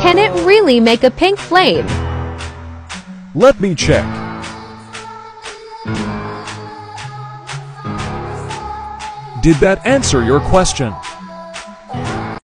Can it really make a pink flame? Let me check. Did that answer your question?